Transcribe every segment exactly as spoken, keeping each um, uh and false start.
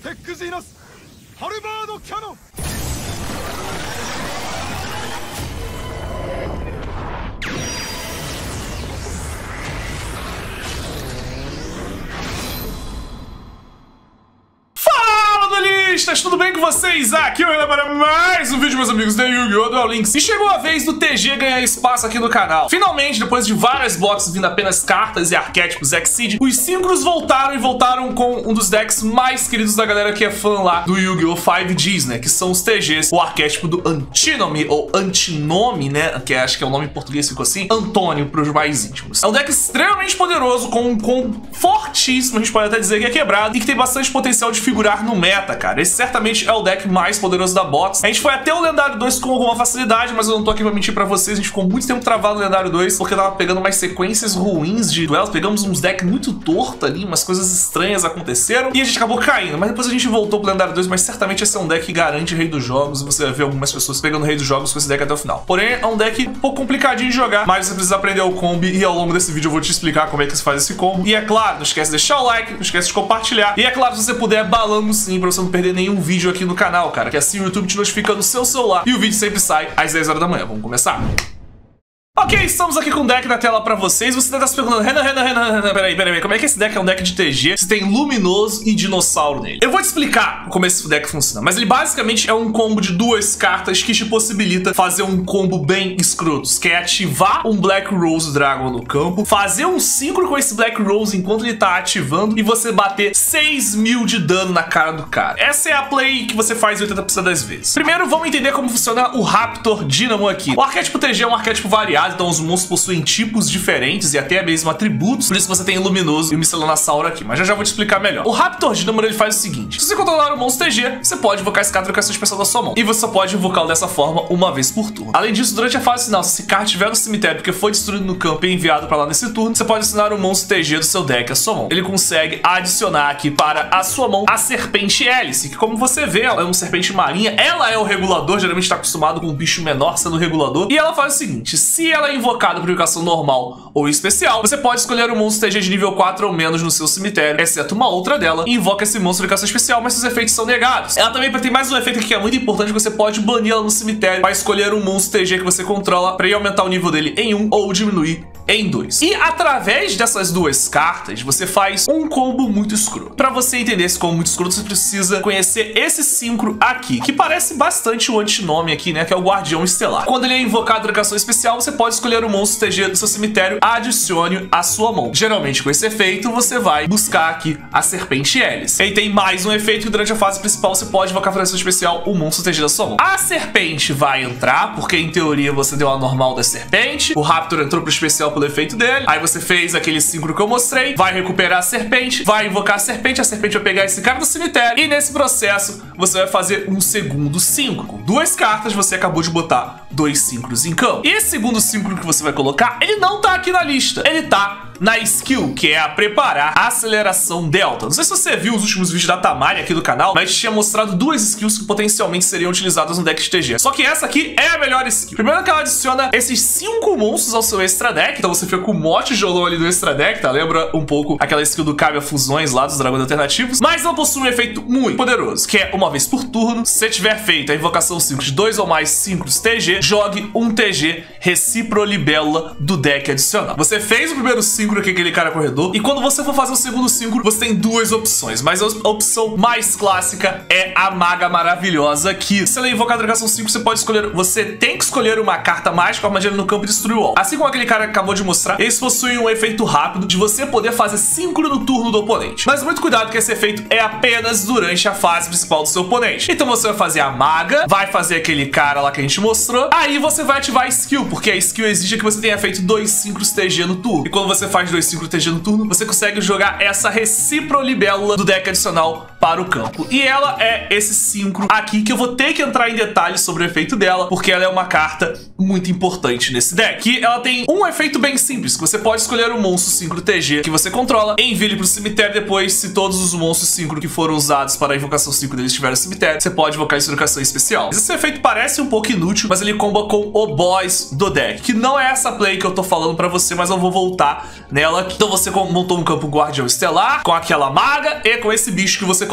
テックジーナスハルバードキャノン。 Tudo bem com vocês? Aqui eu Renan para mais um vídeo, meus amigos da Yu-Gi-Oh! Duel Links. E chegou a vez do T G ganhar espaço aqui no canal. Finalmente, depois de várias blocks vindo apenas cartas e arquétipos Exceed, os Synchros voltaram e voltaram com um dos decks mais queridos da galera que é fã lá do Yu-Gi-Oh! cinco Gs, né? Que são os T Gs, o arquétipo do Antinomy, ou Antinome, né? Que acho que é o nome em português, ficou assim. Antônio, para os mais íntimos. É um deck extremamente poderoso, com um combo fortíssimo, a gente pode até dizer que é quebrado, e que tem bastante potencial de figurar no meta, cara. Esse certamente é o deck mais poderoso da box. A gente foi até o Lendário dois com alguma facilidade, mas eu não tô aqui pra mentir pra vocês. A gente ficou muito tempo travado no Lendário dois, porque tava pegando umas sequências ruins de duelos. Pegamos uns decks muito tortos ali, umas coisas estranhas aconteceram, e a gente acabou caindo. Mas depois a gente voltou pro Lendário dois, mas certamente esse é um deck que garante Rei dos Jogos, e você vai ver algumas pessoas pegando Rei dos Jogos com esse deck até o final. Porém, é um deck um pouco complicadinho de jogar, mas você precisa aprender o combo, e ao longo desse vídeo eu vou te explicar como é que se faz esse combo. E é claro, não esquece de deixar o like, não esquece de compartilhar, e é claro, se você puder, balando sim, pra você não perder nenhum vídeo aqui no canal, cara, que assim o YouTube te notifica no seu celular e o vídeo sempre sai às dez horas da manhã. Vamos começar? Ok, estamos aqui com o deck na tela pra vocês. Você deve estar se perguntando, Renan, Renan, Renan, Renan, peraí, peraí, como é que esse deck é um deck de T G se tem Luminoso e Dinossauro nele? Eu vou te explicar como esse deck funciona, mas ele basicamente é um combo de duas cartas que te possibilita fazer um combo bem escroto, que é ativar um Black Rose Dragon no campo, fazer um Synchro com esse Black Rose enquanto ele tá ativando e você bater seis mil de dano na cara do cara. Essa é a play que você faz oitenta por cento das vezes. Primeiro, vamos entender como funciona o Raptor Dynamo aqui. O arquétipo T G é um arquétipo variado, então os monstros possuem tipos diferentes e até mesmo atributos, por isso que você tem o Luminoso e o Miscelanassauro aqui, mas já já vou te explicar melhor. O Raptor Dynamo ele faz o seguinte: se você controlar o monstro T G, você pode invocar esse cara com educação especial da sua mão, e você só pode invocá-lo dessa forma uma vez por turno. Além disso, durante a fase final, se esse cara estiver no cemitério porque foi destruído no campo e enviado pra lá nesse turno, você pode adicionar o monstro T G do seu deck à sua mão. Ele consegue adicionar aqui para a sua mão a Serpente Hélice, que como você vê, ela é uma serpente marinha, ela é o regulador, geralmente está acostumado com um bicho menor sendo o regulador, e ela faz o seguinte: se ela é invocada por invocação normal ou especial, você pode escolher um monstro T G de nível quatro ou menos no seu cemitério, exceto uma outra dela, e invoca esse monstro de invocação especial, mas seus efeitos são negados. Ela também tem mais um efeito aqui que é muito importante: você pode banir ela no cemitério para escolher um monstro T G que você controla para ir aumentar o nível dele em um ou diminuir em dois. E através dessas duas cartas, você faz um combo muito escroto. Para você entender esse combo muito escroto, você precisa conhecer esse Synchro aqui, que parece bastante o Antinome aqui, né, que é o Guardião Estelar. Quando ele é invocado de invocação especial, você pode escolher o monstro T G do seu cemitério, adicione à sua mão. Geralmente com esse efeito, você vai buscar aqui a Serpente Hélice. E tem mais um efeito que durante a fase principal você pode invocar a força especial, o monstro T G da sua mão. A Serpente vai entrar, porque em teoria você deu a normal da Serpente, o Raptor entrou pro especial pelo efeito dele, aí você fez aquele Synchro que eu mostrei, vai recuperar a Serpente, vai invocar a Serpente, a Serpente vai pegar esse cara do cemitério, e nesse processo você vai fazer um segundo Synchro. Com duas cartas, você acabou de botar dois Synchros em campo. E esse segundo Synchro que você vai colocar, ele não tá aqui na lista, ele tá na skill, que é a preparar a aceleração delta. Não sei se você viu os últimos vídeos da Tamari aqui do canal, mas tinha mostrado duas skills que potencialmente seriam utilizadas no deck de T G. Só que essa aqui é a melhor skill. Primeiro que ela adiciona esses cinco monstros ao seu extra deck, então você fica com o mote Jolon ali do extra deck, tá? Lembra um pouco aquela skill do Cabe a Fusões lá dos dragões alternativos, mas ela possui um efeito muito poderoso, que é uma vez por turno, se você tiver feito a invocação Synchro de dois ou mais Synchros T G, jogue um T G Reciprolibélula do deck adicional. Você fez o primeiro Synchro aqui, aquele cara corredor, e quando você for fazer o segundo Synchro, você tem duas opções, mas a opção mais clássica é a Maga Maravilhosa aqui. Se ela é invocada na invocação Synchro, você pode escolher, você tem que escolher uma carta mágica com armadilha no campo e destruir o wall. Assim como aquele cara que acabou de mostrar, eles possuem um efeito rápido de você poder fazer Synchro no turno do oponente. Mas muito cuidado que esse efeito é apenas durante a fase principal do seu oponente. Então você vai fazer a Maga, vai fazer aquele cara lá que a gente mostrou, aí você vai ativar a skill, porque a skill exige que você tenha feito dois Synchros T G no turno. E quando você faz dois Synchros T G no turno, você consegue jogar essa Reciprolibélula do deck adicional para o campo. E ela é esse Synchro aqui, que eu vou ter que entrar em detalhes sobre o efeito dela, porque ela é uma carta muito importante nesse deck. Que ela tem um efeito bem simples, que você pode escolher um monstro Synchro T G que você controla, envie ele pro cemitério. Depois, se todos os monstros Synchro que foram usados para a invocação Synchro deles estiverem no cemitério, você pode invocar essa invocação especial. Esse efeito parece um pouco inútil, mas ele comba com o boss do deck, que não é essa play que eu tô falando pra você, mas eu vou voltar nela. Então você montou um campo Guardião Estelar com aquela Maga e com esse bicho que você coloca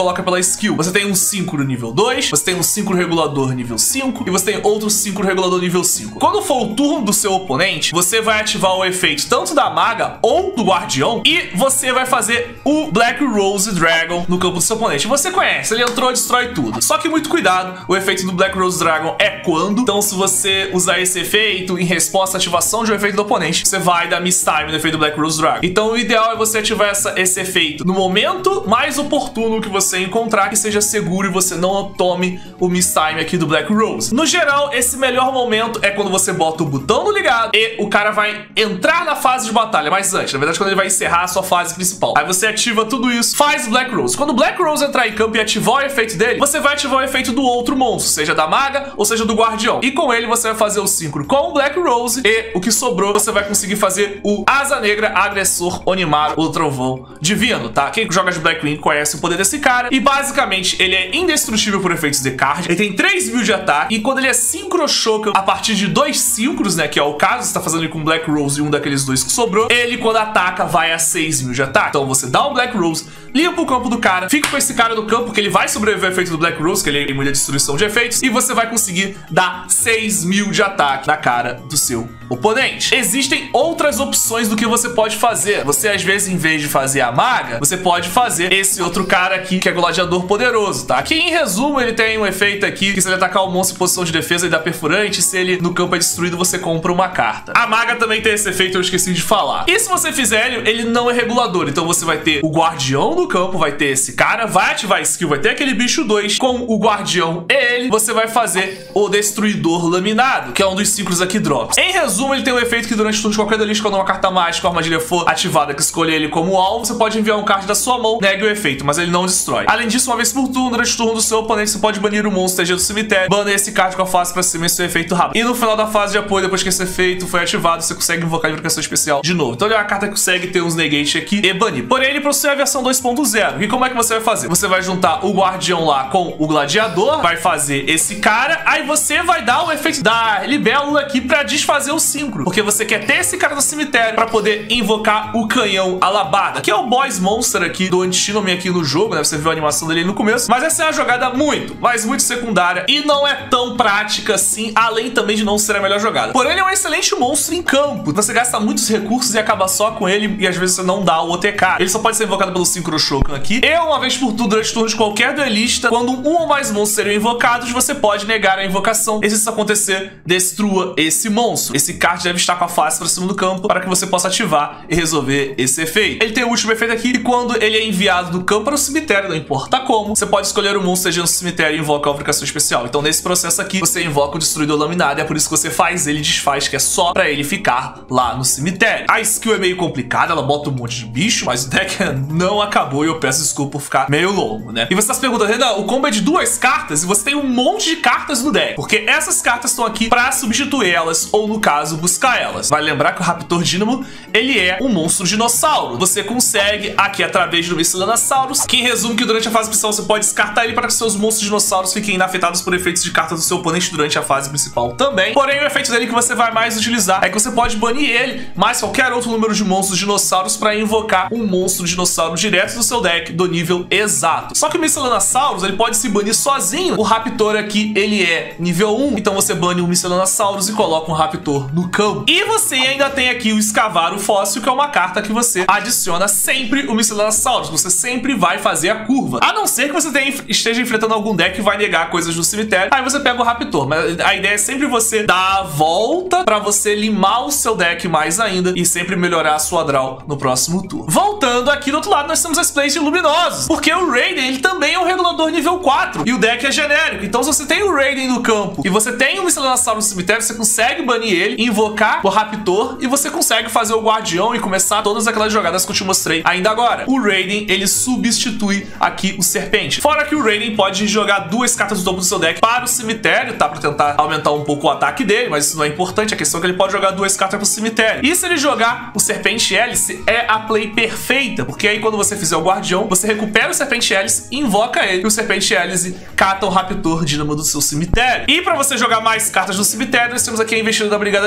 coloca pela skill. Você tem um síncro nível dois, você tem um síncro regulador nível cinco e você tem outro síncro regulador nível cinco. Quando for o turno do seu oponente, você vai ativar o efeito tanto da maga ou do guardião e você vai fazer o Black Rose Dragon no campo do seu oponente. Você conhece, ele entrou, destrói tudo. Só que muito cuidado, o efeito do Black Rose Dragon é quando. Então se você usar esse efeito em resposta à ativação de um efeito do oponente, você vai dar miss time no efeito do Black Rose Dragon. Então o ideal é você ativar essa, esse efeito no momento mais oportuno que você encontrar, que seja seguro e você não tome o miss time aqui do Black Rose. No geral, esse melhor momento é quando você bota o botão no ligado e o cara vai entrar na fase de batalha, mas antes, na verdade, quando ele vai encerrar a sua fase principal. Aí você ativa tudo isso, faz Black Rose. Quando o Black Rose entrar em campo e ativar o efeito dele, você vai ativar o efeito do outro monstro, seja da maga ou seja do guardião. E com ele você vai fazer o síncro com o Black Rose e o que sobrou você vai conseguir fazer o Asa Negra Agressor Onimaru, o Trovão Divino, tá? Quem joga de Blackwing conhece o poder desse cara e basicamente ele é indestrutível por efeitos de card. Ele tem três mil de ataque e quando ele é Synchro Shokan a partir de dois síncros, né, que é o caso, você tá fazendo ele com Black Rose e um daqueles dois que sobrou, ele quando ataca vai a seis mil de ataque. Então você dá um Black Rose, limpa o campo do cara, fica com esse cara no campo porque ele vai sobreviver ao efeito do Black Rose, que ele tem muita destruição de efeitos, e você vai conseguir dar seis mil de ataque na cara do seu oponente. Existem outras opções do que você pode fazer. Você às vezes, em vez de fazer a maga, você pode fazer esse outro cara aqui, que é gladiador poderoso, tá? Aqui em resumo ele tem um efeito aqui, que se ele atacar o monstro em posição de defesa, ele dá perfurante, se ele no campo é destruído, você compra uma carta. A maga também tem esse efeito, eu esqueci de falar. E se você fizer ele, ele não é regulador, então você vai ter o guardião no campo, vai ter esse cara, vai ativar a skill, vai ter aquele bicho dois, com o guardião e ele, você vai fazer o destruidor laminado, que é um dos ciclos aqui drops. Em resumo, ele tem um efeito que durante o turno de qualquer delícia, quando uma carta mágica ou armadilha for ativada que escolher ele como alvo, você pode enviar um card da sua mão, negue o efeito, mas ele não destrói. Além disso, uma vez por turno, durante o turno do seu oponente, você pode banir o monstro T G do cemitério, bane esse card com a face pra cima e seu efeito rápido. E no final da fase de apoio, depois que esse efeito foi ativado, você consegue invocar a invocação especial de novo. Então ele é uma carta que consegue ter uns negate aqui e banir. Porém, ele possui a versão dois ponto zero. E como é que você vai fazer? Você vai juntar o guardião lá com o gladiador, vai fazer esse cara, aí você vai dar o efeito da libélula aqui pra desfazer o síncro, porque você quer ter esse cara no cemitério pra poder invocar o canhão alabada, que é o boss monster aqui do Antinome aqui no jogo, né? Você viu a animação dele no começo, mas essa é uma jogada muito, mas muito secundária e não é tão prática assim, além também de não ser a melhor jogada. Porém, ele é um excelente monstro em campo. Você gasta muitos recursos e acaba só com ele e às vezes você não dá o O T K. Ele só pode ser invocado pelo Synchro Shokan aqui. E uma vez por turno, durante o turno de qualquer duelista, quando um ou mais monstros seriam invocados, você pode negar a invocação. E se isso acontecer, destrua esse monstro. Esse card deve estar com a face pra cima do campo para que você possa ativar e resolver esse efeito. Ele tem o último efeito aqui e quando ele é enviado do campo para o cemitério, não importa como, você pode escolher o monstro no cemitério e invocar a invocação especial. Então nesse processo aqui, você invoca o Destruidor Laminado e é por isso que você faz ele desfaz, que é só pra ele ficar lá no cemitério. A skill é meio complicada, ela bota um monte de bicho, mas o deck não acabou e eu peço desculpa por ficar meio longo, né? E você tá se perguntando, Renan, o combo é de duas cartas e você tem um monte de cartas no deck, porque essas cartas estão aqui pra substituir elas, ou no caso, buscar elas. Vai lembrar que o Raptor Dynamo, ele é um monstro dinossauro. Você consegue aqui através do Miscellaneosaurus, que em resumo que durante a fase principal você pode descartar ele para que seus monstros dinossauros fiquem inafetados por efeitos de cartas do seu oponente durante a fase principal também. Porém, o efeito dele que você vai mais utilizar é que você pode banir ele, mais qualquer outro número de monstros dinossauros para invocar um monstro dinossauro direto do seu deck do nível exato. Só que o Miscellaneosaurus, ele pode se banir sozinho. O Raptor aqui, ele é nível um, então você bane o Miscellaneosaurus e coloca um Raptor no campo. E você ainda tem aqui o Escavar o Fóssil, que é uma carta que você adiciona sempre o Miscellaneosaurus. Você sempre vai fazer a curva. A não ser que você tenha, esteja enfrentando algum deck que vai negar coisas do cemitério, aí você pega o Raptor. Mas a ideia é sempre você dar a volta pra você limar o seu deck mais ainda e sempre melhorar a sua draw no próximo turno. Voltando aqui do outro lado, nós temos as plays de Luminosos, porque o Raiden, ele também é um regulador nível quatro e o deck é genérico. Então se você tem o Raiden no campo e você tem o Miscellaneosaurus no cemitério, você consegue banir ele, invocar o Raptor e você consegue fazer o Guardião e começar todas aquelas jogadas que eu te mostrei ainda agora. O Raiden, ele substitui aqui o Serpente. Fora que o Raiden pode jogar duas cartas do topo do seu deck para o cemitério, tá? Pra tentar aumentar um pouco o ataque dele, mas isso não é importante. A questão é que ele pode jogar duas cartas pro cemitério. E se ele jogar o Serpente Hélice, é a play perfeita, porque aí quando você fizer o Guardião, você recupera o Serpente Hélice, invoca ele, e o Serpente Hélice cata o Raptor Dynamo do seu cemitério. E pra você jogar mais cartas no cemitério, nós temos aqui a investida da Brigada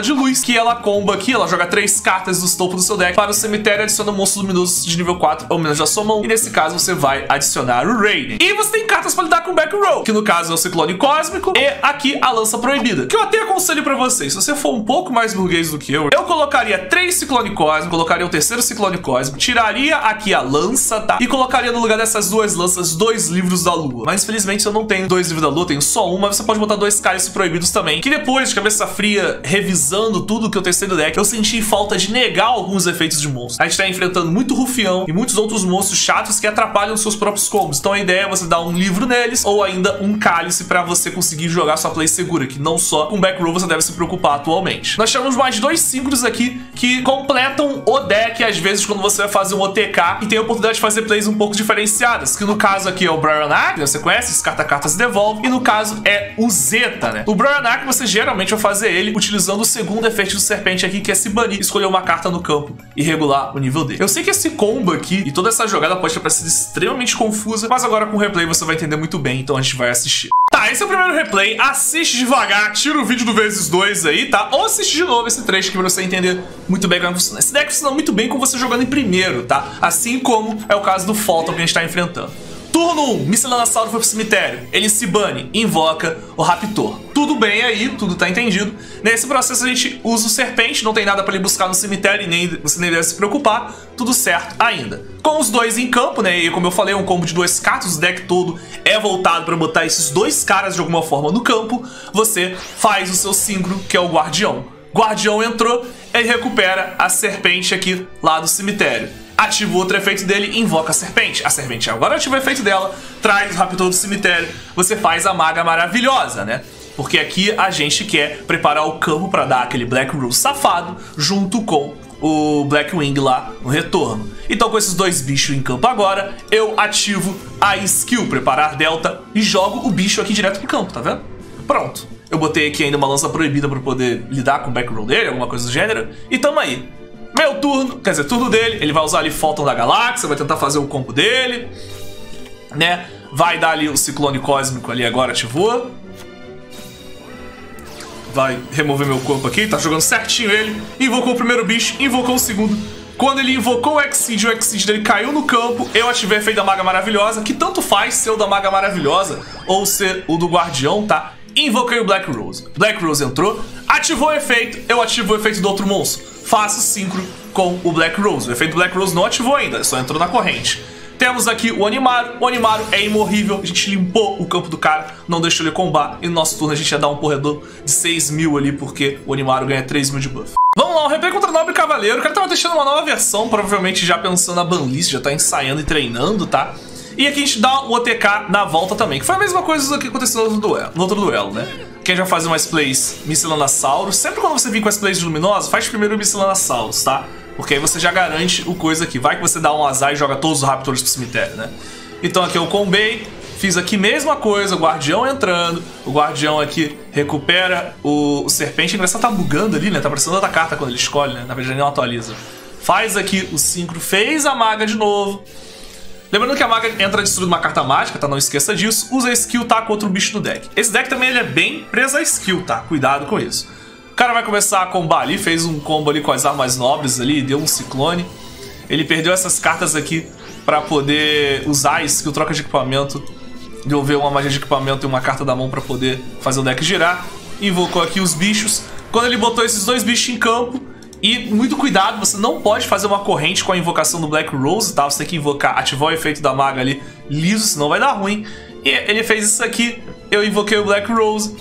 de luz, que ela comba aqui, ela joga três cartas do topo do seu deck para o cemitério e adiciona um monstro luminoso de nível quatro ou menos da sua mão. E nesse caso você vai adicionar o Raiden. E você tem cartas para lidar com o back row, que no caso é o Ciclone Cósmico e aqui a Lança Proibida, que eu até aconselho pra vocês, se você for um pouco mais burguês do que eu, eu colocaria três Ciclone Cósmico, colocaria o terceiro Ciclone Cósmico, tiraria aqui a lança, tá? E colocaria no lugar dessas duas lanças dois livros da lua. Mas infelizmente eu não tenho dois livros da lua, eu tenho só um, mas você pode botar dois cálices proibidos também, que depois de cabeça fria, revisando tudo que eu testei no deck, eu senti falta de negar alguns efeitos de monstro. A gente tá enfrentando muito rufião e muitos outros monstros chatos que atrapalham os seus próprios combos. Então a ideia é você dar um livro neles ou ainda um cálice pra você conseguir jogar sua play segura, que não só com back row você deve se preocupar atualmente. Nós temos mais dois síncros aqui que completam o deck às vezes quando você vai fazer um O T K e tem a oportunidade de fazer plays um pouco diferenciadas, que no caso aqui é o Bryonak, você conhece, descarta cartas e devolve, e no caso é o Zeta, né? O Bryonak você geralmente vai fazer ele utilizando o segundo efeito do serpente aqui, que é se banir, escolher uma carta no campo e regular o nível dele. Eu sei que esse combo aqui e toda essa jogada pode ter parecido extremamente confusa, mas agora com o replay você vai entender muito bem, então a gente vai assistir. Tá, esse é o primeiro replay, assiste devagar, tira o vídeo do vezes dois aí, tá? Ou assiste de novo esse trecho aqui pra você entender muito bem como funciona. Esse deck funciona muito bem com você jogando em primeiro, tá? Assim como é o caso do Phalton que a gente tá enfrentando. Turno um, Miscelanassauro foi pro cemitério. Ele se bane, invoca o Raptor. Tudo bem aí, tudo tá entendido. Nesse processo a gente usa o Serpente, não tem nada pra ele buscar no cemitério e nem, você nem deve se preocupar. Tudo certo ainda. Com os dois em campo, né, e como eu falei, é um combo de duas cartas, o deck todo é voltado pra botar esses dois caras de alguma forma no campo. Você faz o seu síncro, que é o Guardião. Guardião entrou, ele recupera a Serpente aqui lá do cemitério. Ativa o outro efeito dele, invoca a serpente. A serpente agora ativa o efeito dela, traz o Raptor do cemitério. Você faz a Maga Maravilhosa, né? Porque aqui a gente quer preparar o campo pra dar aquele Black Rose safado junto com o Blackwing lá no retorno. Então com esses dois bichos em campo agora, eu ativo a skill Preparar Delta e jogo o bicho aqui direto pro campo, tá vendo? Pronto. Eu botei aqui ainda uma lança proibida pra poder lidar com o back row dele, alguma coisa do gênero. E tamo aí. Meu turno, quer dizer, turno dele, ele vai usar ali Phalton da Galáxia, vai tentar fazer o combo dele, né? Vai dar ali o Ciclone Cósmico ali agora, ativou. Vai remover meu corpo aqui, tá jogando certinho ele. Invocou o primeiro bicho, invocou o segundo. Quando ele invocou o Exceed, o Exceed dele caiu no campo, eu ativei o efeito da Maga Maravilhosa, que tanto faz ser o da Maga Maravilhosa ou ser o do Guardião, tá? Invoquei o Black Rose. Black Rose entrou, ativou o efeito, eu ativo o efeito do outro monstro. Faço síncro com o Black Rose. O efeito do Black Rose não ativou ainda, só entrou na corrente. Temos aqui o Onimaru. O Onimaru é imorrível. A gente limpou o campo do cara, não deixou ele combar. E no nosso turno a gente ia dar um corredor de seis mil ali, porque o Onimaru ganha três mil de buff. Vamos lá, o replay contra o Nobre Cavaleiro. O cara tava deixando uma nova versão, provavelmente já pensando na banlist, já tá ensaiando e treinando, tá? E aqui a gente dá o O T K na volta também, que foi a mesma coisa que aconteceu no outro duelo, no outro duelo, né? Quem já faz umas plays Miscelanassauro, sempre quando você vir com as plays de Luminosa, faz primeiro o Miscelanassaurus, tá? Porque aí você já garante o coisa aqui. Vai que você dá um azar e joga todos os Raptors pro cemitério, né? Então aqui eu combei, fiz aqui mesma coisa, o Guardião entrando, o Guardião aqui recupera o, o Serpente. Engraçado, tá bugando ali, né? Tá aparecendo outra carta quando ele escolhe, né? Na verdade ele não atualiza. Faz aqui o síncro, fez a Maga de novo. Lembrando que a Maga entra destruindo uma carta mágica, tá? Não esqueça disso. Usa a skill, tá? Contra o bicho no deck. Esse deck também ele é bem preso à skill, tá? Cuidado com isso. O cara vai começar a combar ali, fez um combo ali com as armas nobres ali, deu um ciclone. Ele perdeu essas cartas aqui pra poder usar a skill troca de equipamento, devolver uma magia de equipamento e uma carta da mão pra poder fazer o deck girar. Invocou aqui os bichos. Quando ele botou esses dois bichos em campo, e muito cuidado, você não pode fazer uma corrente com a invocação do Black Rose, tá? Você tem que invocar, ativar o efeito da Maga ali liso, senão vai dar ruim. E ele fez isso aqui, eu invoquei o Black Rose,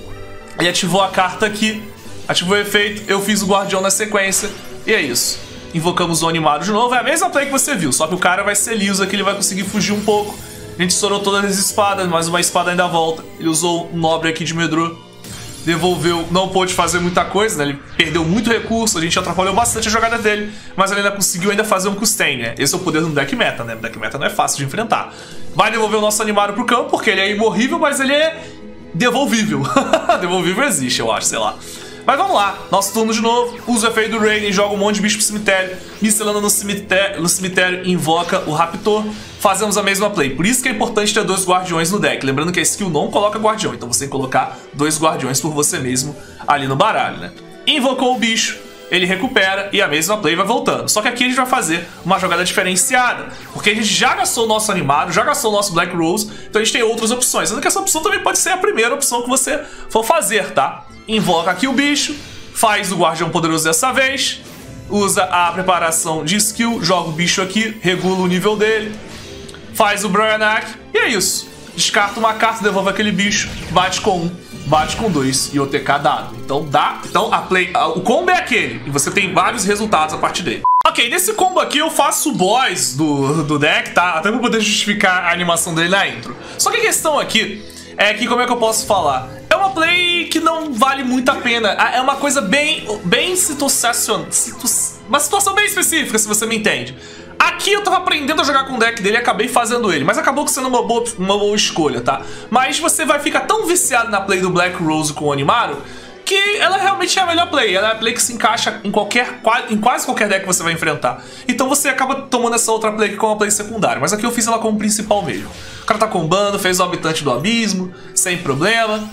ele ativou a carta aqui, ativou o efeito, eu fiz o Guardião na sequência, e é isso. Invocamos o Onimaru de novo, é a mesma play que você viu, só que o cara vai ser liso aqui, ele vai conseguir fugir um pouco. A gente estourou todas as espadas, mas uma espada ainda volta. Ele usou o Nobre aqui de Medru. Devolveu, não pôde fazer muita coisa, né? Ele perdeu muito recurso, a gente atrapalhou bastante a jogada dele, mas ele ainda conseguiu ainda fazer um sustain, né? Esse é o poder do deck meta, né? O deck meta não é fácil de enfrentar. Vai devolver o nosso Onimaru pro campo, porque ele é imorrível, mas ele é devolvível. Devolvível existe, eu acho, sei lá. Mas vamos lá, nosso turno de novo, usa o efeito do Raiden, joga um monte de bicho pro cemitério, Miscelânea no cemitério, no cemitério invoca o Raptor, fazemos a mesma play. Por isso que é importante ter dois guardiões no deck, lembrando que a skill não coloca guardião, então você tem que colocar dois guardiões por você mesmo ali no baralho, né? invocou o bicho, ele recupera e a mesma play vai voltando. Só que aqui a gente vai fazer uma jogada diferenciada, porque a gente já gastou o nosso animado, já gastou o nosso Black Rose, então a gente tem outras opções. Sendo que essa opção também pode ser a primeira opção que você for fazer, tá? Invoca aqui o bicho, faz o Guardião Poderoso dessa vez, usa a preparação de skill, joga o bicho aqui, regula o nível dele, faz o Brionac e é isso. Descarta uma carta, devolve aquele bicho, bate com um, bate com dois e O T K dado. Então dá, então a play, a, o combo é aquele e você tem vários resultados a partir dele. Ok, nesse combo aqui eu faço o boss do, do deck, tá? Até pra poder justificar a animação dele na intro. Só que a questão aqui é que, como é que eu posso falar? É uma play que não vale muito a pena. É uma coisa bem, bem situacional, uma situação bem específica, se você me entende. Aqui eu tava aprendendo a jogar com o deck dele e acabei fazendo ele, mas acabou sendo uma boa, uma boa escolha, tá? Mas você vai ficar tão viciado na play do Black Rose com o Animaro que ela realmente é a melhor play. Ela é a play que se encaixa em, qualquer, em quase qualquer deck que você vai enfrentar. Então você acaba tomando essa outra play aqui como uma play secundária, mas aqui eu fiz ela como principal mesmo. O cara tá combando, fez o Habitante do Abismo, sem problema.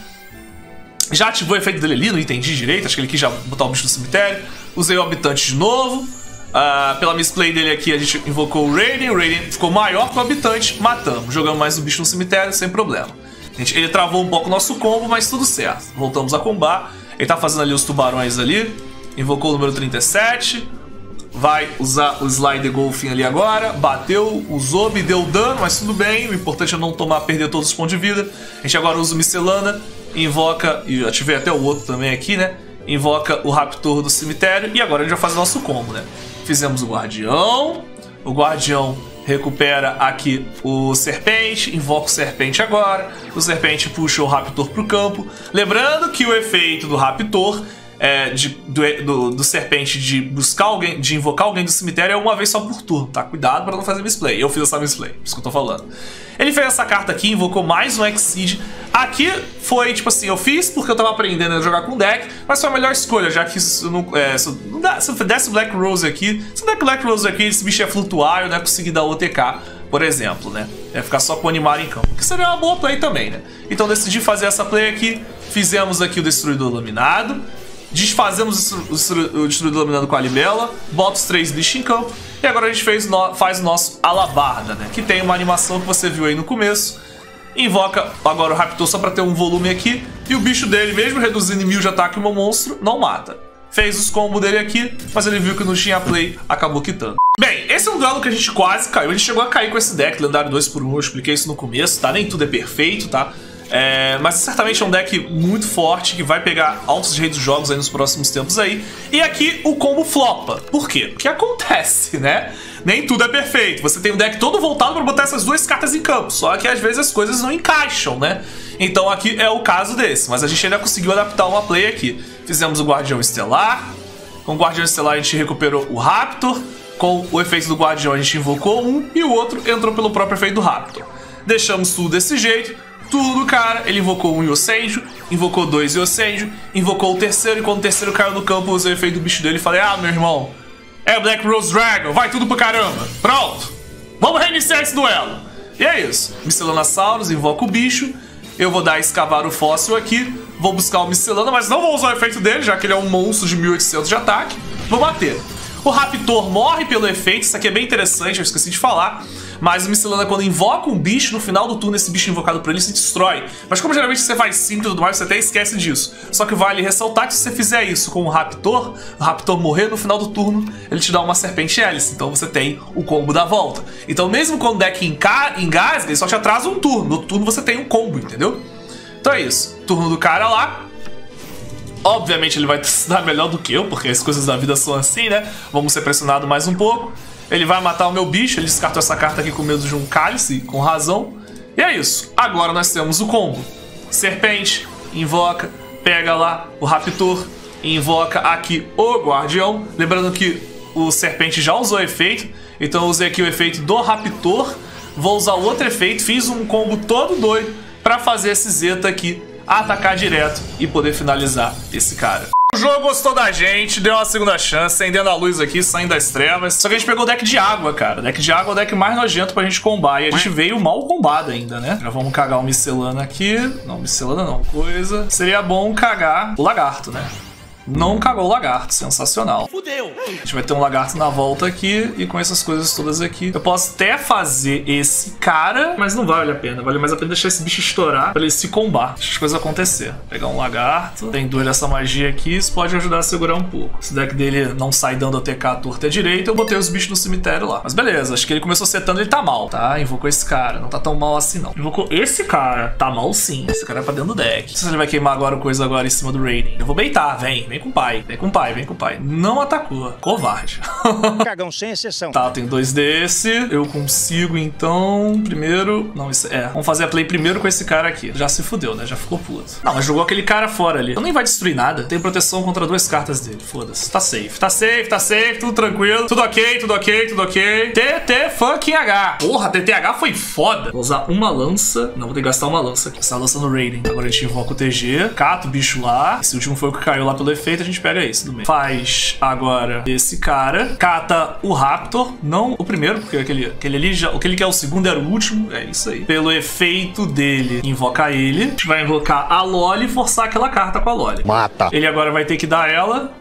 Já ativou o efeito dele ali, não entendi direito, acho que ele quis já botar o bicho no cemitério. Usei o Habitante de novo. Uh, pela misplay dele aqui a gente invocou o Raiden, o Raiden ficou maior que o Habitante, matamos, jogamos mais o bicho no cemitério sem problema. Gente, ele travou um pouco o nosso combo, mas tudo certo, voltamos a combar. Ele tá fazendo ali os tubarões ali, invocou o número trinta e sete, vai usar o Slider Golfin ali agora, bateu, usou, me deu dano, mas tudo bem, o importante é não tomar, perder todos os pontos de vida. A gente agora usa o Miscelana, invoca, e ativei até o outro também aqui, né? Invoca o Raptor do cemitério e agora a gente vai fazer nosso combo, né? Fizemos o Guardião, o Guardião recupera aqui o Serpente, invoca o Serpente agora, o Serpente puxa o Raptor pro campo. Lembrando que o efeito do Raptor, é, de, do, do, do Serpente de buscar alguém, de invocar alguém do cemitério é uma vez só por turno, tá? Cuidado pra não fazer misplay, eu fiz essa misplay, isso que eu tô falando. Ele fez essa carta aqui, invocou mais um Exceed. Aqui foi, tipo assim, eu fiz porque eu tava aprendendo a jogar com deck, mas foi a melhor escolha, já que se eu, não, é, se eu, não dá, se eu desse Black Rose aqui, se eu der Black Rose aqui, esse bicho ia flutuar, eu não ia conseguir dar O T K, por exemplo, né? Ia ficar só com o Animar em campo, que seria uma boa play também, né? Então decidi fazer essa play aqui, fizemos aqui o Destruidor Iluminado, desfazemos o Destruidor Iluminado com a Libela, bota os três bichos em campo, e agora a gente fez no, faz o nosso Alabarda, né? Que tem uma animação que você viu aí no começo. Invoca agora o Raptor só pra ter um volume aqui, e o bicho dele, mesmo reduzindo em mil de ataque o meu monstro, não mata. Fez os combos dele aqui, mas ele viu que não tinha play, acabou quitando. Bem, esse é um duelo que a gente quase caiu. A gente chegou a cair com esse deck, lendário dois por um, eu expliquei isso no começo, tá? Nem tudo é perfeito, tá? É, mas certamente é um deck muito forte que vai pegar altos de rei dos jogos aí nos próximos tempos aí. E aqui o combo flopa. Por quê? Porque acontece, né? Nem tudo é perfeito. Você tem um deck todo voltado para botar essas duas cartas em campo, só que às vezes as coisas não encaixam, né? Então aqui é o caso desse, mas a gente ainda conseguiu adaptar uma play aqui. Fizemos o Guardião Estelar. Com o Guardião Estelar a gente recuperou o Raptor. Com o efeito do Guardião a gente invocou um e o outro entrou pelo próprio efeito do Raptor. Deixamos tudo desse jeito. Turno do cara, ele invocou um Yosenju, invocou dois Yosenju, invocou o terceiro, e quando o terceiro caiu no campo, eu usei o efeito do bicho dele e falei: ah, meu irmão, é Black Rose Dragon, vai tudo pra caramba. Pronto, vamos reiniciar esse duelo. E é isso, Miscelanasaurus, invoca o bicho, eu vou dar escavar o fóssil aqui, vou buscar o Miscelana, mas não vou usar o efeito dele, já que ele é um monstro de mil e oitocentos de ataque, vou bater. O Raptor morre pelo efeito, isso aqui é bem interessante, eu esqueci de falar. Mas o Miscelana, quando invoca um bicho, no final do turno esse bicho invocado por ele se destrói. Mas como geralmente você faz cinco e tudo mais, você até esquece disso. Só que vale ressaltar que se você fizer isso com o Raptor, o Raptor morrer no final do turno, ele te dá uma Serpente Hélice. Então você tem o combo da volta. Então mesmo quando o deck engasga, ele só te atrasa um turno. No turno você tem um combo, entendeu? Então é isso. Turno do cara lá. Obviamente ele vai se dar melhor do que eu, porque as coisas da vida são assim, né? Vamos ser pressionados mais um pouco. Ele vai matar o meu bicho, ele descartou essa carta aqui com medo de um cálice, com razão. E é isso. Agora nós temos o combo. Serpente, invoca, pega lá o Raptor, invoca aqui o Guardião. Lembrando que o Serpente já usou efeito, então eu usei aqui o efeito do Raptor. Vou usar outro efeito, fiz um combo todo doido pra fazer esse Zeta aqui atacar direto e poder finalizar esse cara. O jogo gostou da gente, deu uma segunda chance, acendendo a luz aqui, saindo das trevas. Só que a gente pegou o deck de água, cara. O deck de água é o deck mais nojento pra gente combar. E a gente veio mal combado ainda, né? Já vamos cagar o Miscelana aqui. Não, Miscelana não. Coisa. Seria bom cagar o lagarto, né? Não cagou o lagarto, sensacional. Fudeu! A gente vai ter um lagarto na volta aqui e com essas coisas todas aqui. Eu posso até fazer esse cara, mas não vale a pena. Vale mais a pena deixar esse bicho estourar pra ele se combar. Deixa as coisas acontecer. Pegar um lagarto. Tem dois dessa magia aqui, isso pode ajudar a segurar um pouco. Se o deck dele não sai dando A T K torta e direita, eu botei os bichos no cemitério lá. Mas beleza, acho que ele começou setando, ele tá mal, tá? Invocou esse cara, não tá tão mal assim não. Invocou esse cara, tá mal sim. Esse cara é pra dentro do deck. Não sei se ele vai queimar agora coisa agora em cima do Raiden. Eu vou beitar, vem, vem com o pai. Vem com o pai, vem com o pai. Não atacou. Covarde. Cagão sem exceção. Tá, tem dois desse. Eu consigo então, primeiro... Não, isso é. Vamos fazer a play primeiro com esse cara aqui. Já se fudeu, né? Já ficou puto. Não, mas jogou aquele cara fora ali. Então nem vai destruir nada. Tem proteção contra duas cartas dele. Foda-se. Tá safe. Tá safe, tá safe. Tudo tranquilo. Tudo ok, tudo ok, tudo ok. T T fucking H. Porra, T T H foi foda. Vou usar uma lança. Não, vou ter que gastar uma lança aqui. Você tá lançando o Raiden. Agora a gente invoca o T G. Cata o bicho lá. Esse último foi o que caiu lá pelo efeito. A gente pega esse do meio. Faz agora esse cara. Cata o Raptor. Não o primeiro, porque aquele, aquele ali já... Aquele que é o segundo era o último. É isso aí. Pelo efeito dele, invoca ele. A gente vai invocar a Loli e forçar aquela carta com a Loli. Mata. Ele agora vai ter que dar ela...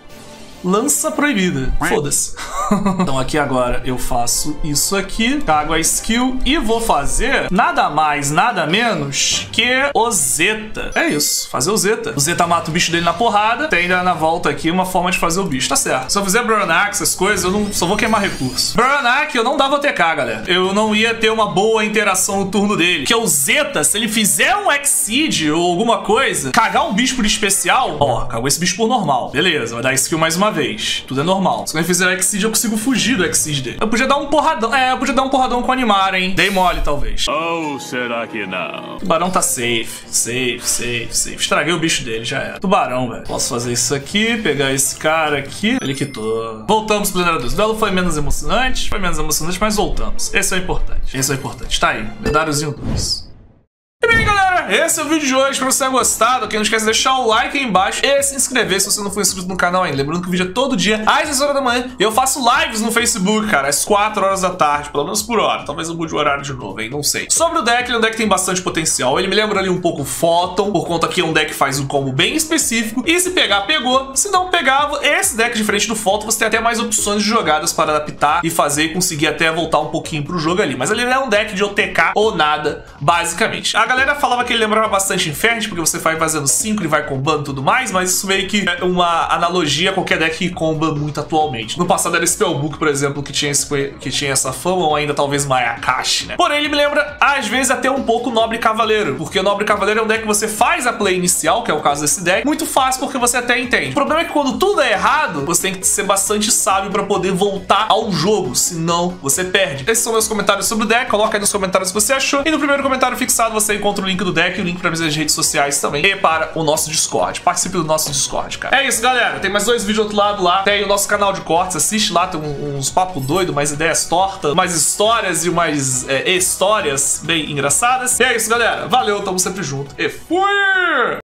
Lança proibida. Foda-se. Então aqui agora eu faço isso aqui, cago a skill e vou fazer nada mais, nada menos que o Zeta. É isso, fazer o Zeta. O Zeta mata o bicho dele na porrada, tem ainda na volta aqui uma forma de fazer o bicho, tá certo. Se eu fizer Bronak, essas coisas, eu não, só vou queimar recurso. Bronak eu não dava O T K, galera. Eu não ia ter uma boa interação no turno dele. Porque o Zeta, se ele fizer um Exceed ou alguma coisa, cagar um bicho por especial, ó, cagou esse bicho por normal. Beleza, vai dar skill mais uma vez. Tudo é normal. Se eu fizer o Exceed, eu consigo fugir do Exceed dele. Eu podia dar um porradão. É, eu podia dar um porradão com o Animar, hein? Dei mole, talvez. Ou será que não? Tubarão tá safe. Safe, safe, safe. Estraguei o bicho dele, já era. Tubarão, velho. Posso fazer isso aqui, pegar esse cara aqui. Ele quitou. Voltamos pro lendário dois. O duelo foi menos emocionante. Foi menos emocionante, mas voltamos. Esse é o importante. Esse é o importante. Tá aí. Lendáriozinho dois. E bem, galera, esse é o vídeo de hoje. Espero que você tenha gostado. Quem não esquece de deixar o like aí embaixo e se inscrever se você não for inscrito no canal ainda. Lembrando que o vídeo é todo dia às seis horas da manhã. Eu faço lives no Facebook, cara, às quatro horas da tarde, pelo menos por hora. Talvez eu mude o horário de novo, hein? Não sei. Sobre o deck, ele é um deck que tem bastante potencial. Ele me lembra ali um pouco Photon, por conta que é um deck que faz um combo bem específico. E se pegar, pegou. Se não pegava, esse deck, diferente do Photon, você tem até mais opções de jogadas para adaptar e fazer e conseguir até voltar um pouquinho pro jogo ali. Mas ele é um deck de O T K ou nada, basicamente. A galera falava que ele lembrava bastante Inferno, porque você vai fazendo cinco e vai combando e tudo mais, mas isso meio que é uma analogia a qualquer deck que comba muito atualmente. No passado era Spellbook, por exemplo, que tinha, esse, que tinha essa fama, ou ainda talvez Mayakashi, né? Porém, ele me lembra, às vezes, até um pouco Nobre Cavaleiro, porque Nobre Cavaleiro é um deck que você faz a play inicial, que é o caso desse deck, muito fácil, porque você até entende. O problema é que quando tudo é errado, você tem que ser bastante sábio pra poder voltar ao jogo, senão você perde. Esses são meus comentários sobre o deck, coloca aí nos comentários o que você achou, e no primeiro comentário fixado você encontra o link do deck, o link para minhas redes sociais também e para o nosso Discord. Participe do nosso Discord, cara. É isso, galera. Tem mais dois vídeos do outro lado lá. Tem o nosso canal de cortes. Assiste lá, tem uns papos doidos, mais ideias tortas, mais histórias e umas é, histórias bem engraçadas. E é isso, galera. Valeu, tamo sempre junto. E fui!